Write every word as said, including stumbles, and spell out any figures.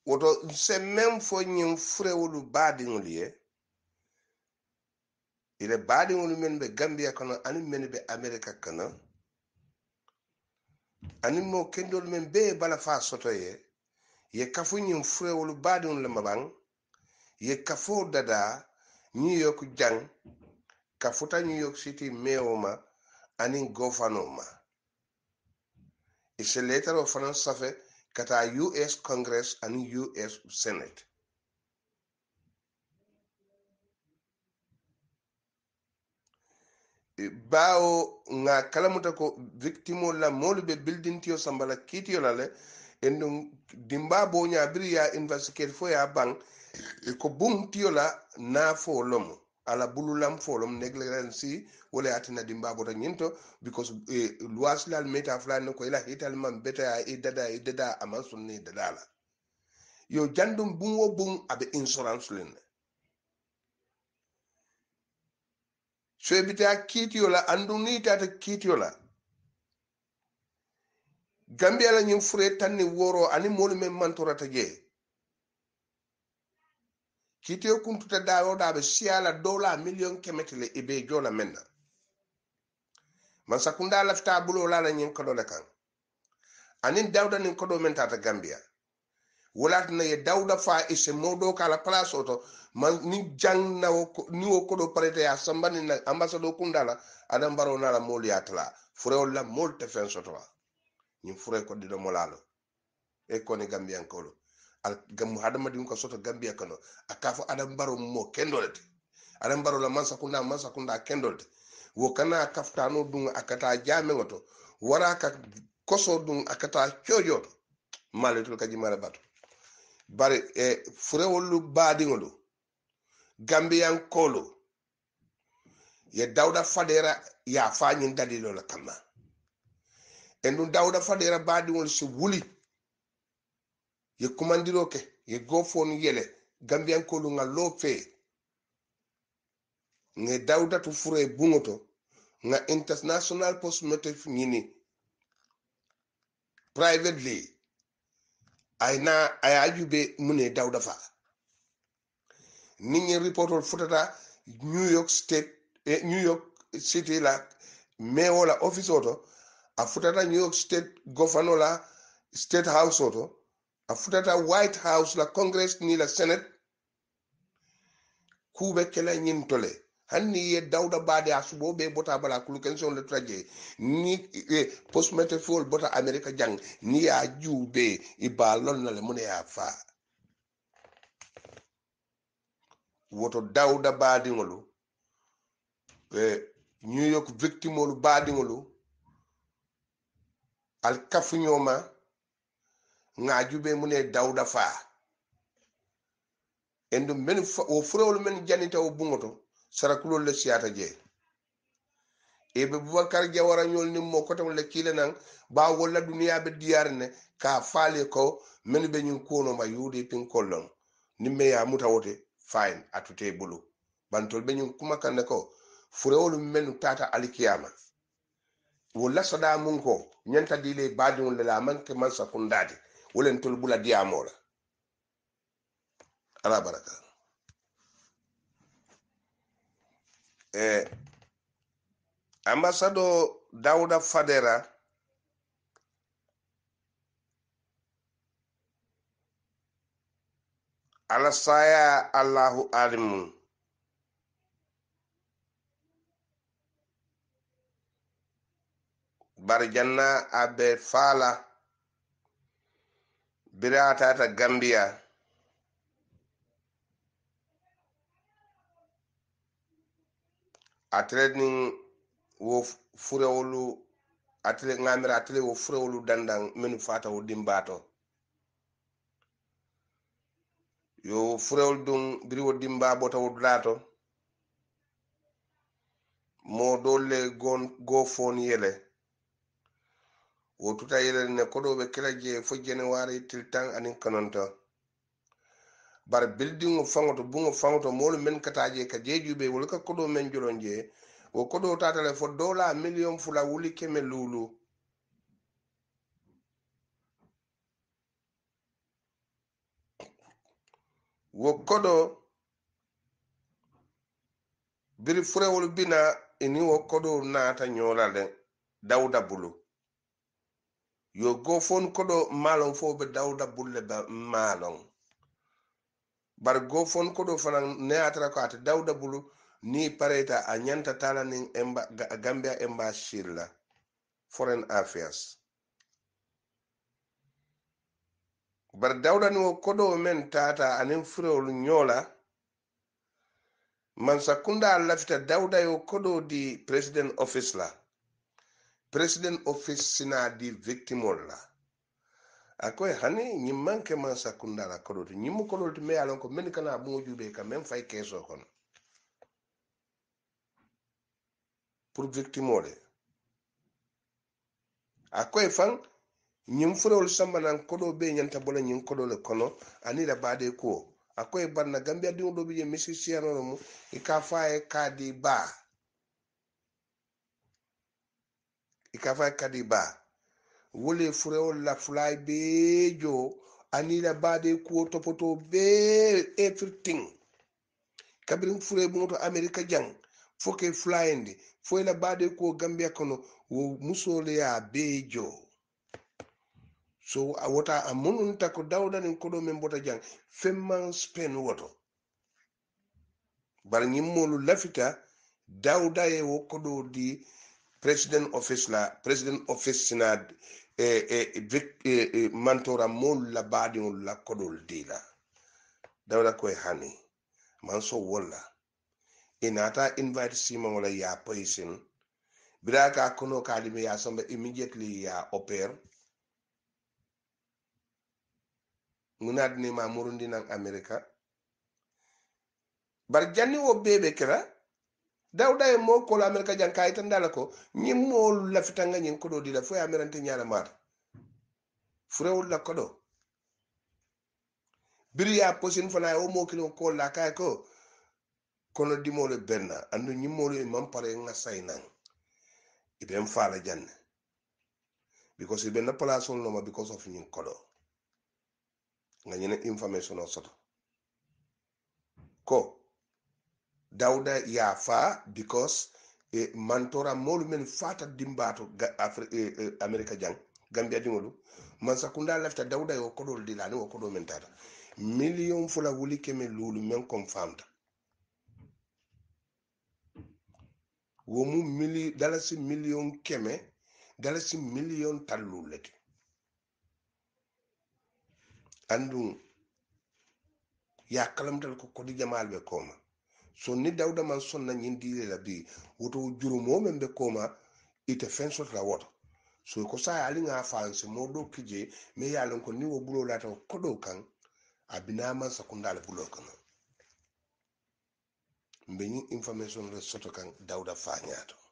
woto c'est même fo ñim frewolu baadiŋolu ile baadiŋolu men be Gambia kono ani men be America kono ani mo kendol men be bala fa soto ye ye kafu ñim frewolu baadiŋolu le mabaŋ ye kafo dada New York jang kafuta New York City meoma ani gofanoma ise letter of finance safe kata U S Congress and U S Senate bao nga kalamuta ko victimo la molu be building tiyo sambala kitiyo la le endo dimba bo nya biriya investigate fo ya bang ko bum tiyo la na fo lomo ala bululam fo lom negligence wala atina dimba bo nyinto because eh, luas la meta flan ko ila hital man beta e dada e dada amansun ni dada la yo jandum bum wo bum abe insurance len so bita kitiyo la andu ni tata kitiyo la Gambia la ñim fure tanni woro ani molu men mantorata je kitiyo kuntuta dawo dabe siala dola million kemetele ibe jola menna man sakunda lafta bulo la la ñin kodo le kan anin dawda nin kodo men tata Gambia wolat na ye dawda fa ise modo kala place oto man ni jang na ni wo kodo parete ya sambani na ambassador kundala adam baro na la mol yatla fure la mol te fen soto ñim fure ko dido molalo e koni Gambian kolo al gam hadama dim ko soto Gambia kano akafo adam baro mo kendolete adam baro la mansa kunda mansa kunda kendolete wo kana kaftano dum akata jame ngoto wara ka koso dum akata chojoto maletul kaji mara bato bare e furewolu baadingolu Gambian kolo ye dawda fadera ya fanyin dalilo la kama endu dawda fadera baadingolu si wuli ye kumandiro ke ye gofon yele Gambian kolu nga lo fe nge dawda tu fure bungoto nga international post motif nyini privately aina ayajube mune dawda fa ninyi reporter futata New York State eh, New York City la mayor la office oto a futata New York State governor la State House oto a futata White House la Congress ni la Senate kube kela nyin tole hanni ye dawda baade asubo be bota bala kulu kenson le traje ni e post metafol bota America jang ni ya jube ibalon na le mune ya fa woto dawda baadi ngolu e New York victim olu baadi ngolu al kafunyoma nga jube mune dawda fa endo men o furewol men janita o bungoto sarakulo le siata je ebe Boubacar Jawara ñol ni mo ko tam le kile nan ba wala duniya be diyarne ka faale ko men be ñun kono ma yudi pin kollon nimme ya mutawote fine atute bulu bantol be ñun kuma kan ko furewol men tata alikiyama wala sada mun ko ñanta dile badun la man ke man sakundade wolen tol bula diamola ala baraka eh ambassador Dawda Fadera ala saya Allahu alimun barjanna abe fala birata ta Gambia atredning wo furewolu atle ngamira atle wo furewolu dandang menu fata wo dimbato yo furewol dum biri wo dimba bota wo dulato mo dole gon go fon yele wo tuta yele ne kodo be kelaje fo January tiltan anin kanonto bar building o fangoto bungo fangoto molu men kataje ka jejube wol ka kodo men jolonje wo kodo tatale fo dola million fula wuli keme lulu wo kodo biri furewol bina ini wo kodo naata nyola le dawda bulu yo go fon kodo malon fo be dawda bulle ba malon bar go fon kodo fanan ne atra ko ata dawda bulu ni pareta a nyanta tala nin emba Gambia embassy la foreign affairs bar dawda ni wo kodo men tata anin furewol nyola man sakunda lafita dawda yo kodo di president office la president office sina di victimol la akoy hani nyimmanke man sakunda la kodo to nyimu kodo to me alon ko men kana mo jube ka men fay keso kon pour victimole akoy fan nyim furol samba nan kodo be nyanta bola nyim kodo le kono ani la bade ko akoy banna Gambia di do bi musicien no mu ika faye kadi ba ika faye kadi ba wole furewol la fly be jo ani la bade ko topoto be everything kabirin fure moto America jang foke flyende fo la bade ko Gambia kono wo musole ya be jo so wota amunun ta ko dawda nin kodo men bota jang femman spen woto bar nyimmolu lafita dawda e wo kodo di president office la president office sina e e vic e, e mantora mol la badi la kodol di la dawda ko e hani man so wala inata invite sima wala ya poisin biraka kono kadimi ya samba immediately ya opere munad ni ma murundi nan America bar janni wo bebe kera dawda e mo ko la America jan kay tan dalako nyim mol la fitanga nyin kodo di la fo ya merante nyaala mat furewul la kodo biri ya posin fana o mo kilo ko la kay ko kono dimole benna andu nyimolo e mampare nga saynan ibem fala janne because ibe na place on no because of nyin kodo nga nyene information o soto ko dawda ya fa because e mantora molu men fata dimbato Afri e, e, America jang Gambia dingolu man sakunda lafta dawda yo kodol dilani o kodo men tata million fula wuli keme lulu men confirmed womu mili dalasi million keme dalasi million talluleti andu ya kalamtal ko kodi jamal be koma so ni dawda man sonna nyindi la bi woto jurumo men be koma ite fensot la woto so ko sa ali nga fansi mo do kije me yalon ko ni wo bulo la to kodo kan abina man sakunda la bulo kan mbe ni information le soto kan dawda fañato